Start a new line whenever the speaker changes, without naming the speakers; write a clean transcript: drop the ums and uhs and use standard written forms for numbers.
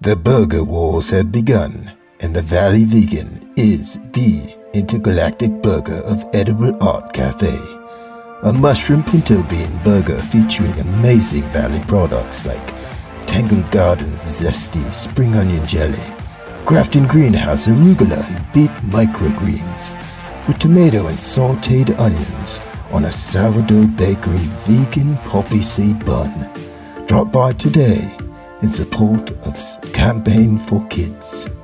The burger wars have begun, and the Valley Vegan is the intergalactic burger of Edible Art Cafe. A mushroom pinto bean burger featuring amazing Valley products like Tangled Gardens zesty spring onion jelly, Grafton Greenhouse arugula and beet microgreens, with tomato and sauteed onions on a sourdough bakery vegan poppy seed bun. Drop by today in support of Campaign for Kids.